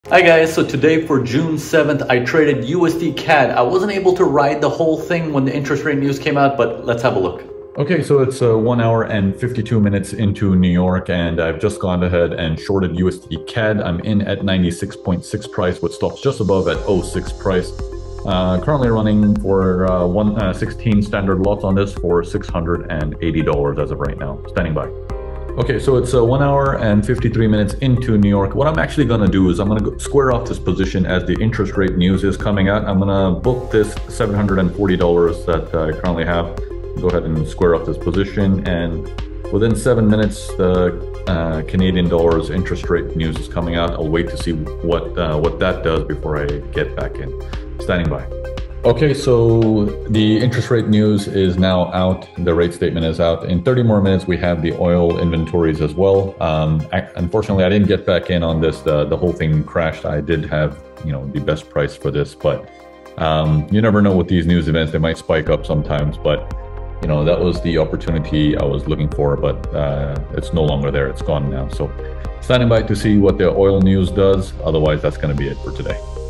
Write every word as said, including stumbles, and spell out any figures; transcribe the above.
Hi guys, so today for June seventh, I traded U S D C A D. I wasn't able to ride the whole thing when the interest rate news came out, but let's have a look. Okay, so it's uh, one hour and fifty-two minutes into New York, and I've just gone ahead and shorted U S D C A D. I'm in at ninety-six point six price with stops just above at oh six price. Uh, currently running for uh, one, uh, sixteen standard lots on this for six hundred eighty dollars as of right now. Standing by. Okay, so it's uh, one hour and fifty-three minutes into New York. What I'm actually going to do is I'm going to square off this position as the interest rate news is coming out. I'm going to book this seven hundred forty dollars that uh, I currently have. Go ahead and square off this position, and within seven minutes the uh, Canadian dollars interest rate news is coming out. I'll wait to see what uh, what that does before I get back in. Standing by. Okay, so the interest rate news is now out. The rate statement is out. In thirty more minutes we have the oil inventories as well. Um, I, unfortunately I didn't get back in on this. The, the whole thing crashed. I did have, you know, the best price for this, but um, you never know with these news events. They might spike up sometimes, but you know, that was the opportunity I was looking for, but uh, it's no longer there. It's gone now. So standing by to see what the oil news does. Otherwise, that's going to be it for today.